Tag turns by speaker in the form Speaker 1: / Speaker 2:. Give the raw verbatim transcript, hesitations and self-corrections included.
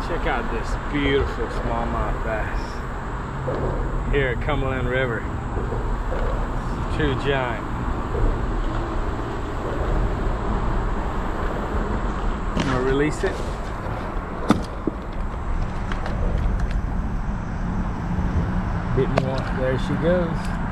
Speaker 1: Check out this beautiful smallmouth bass here at Cumberland River. True giant. I'm gonna release it. Bit more. There she goes.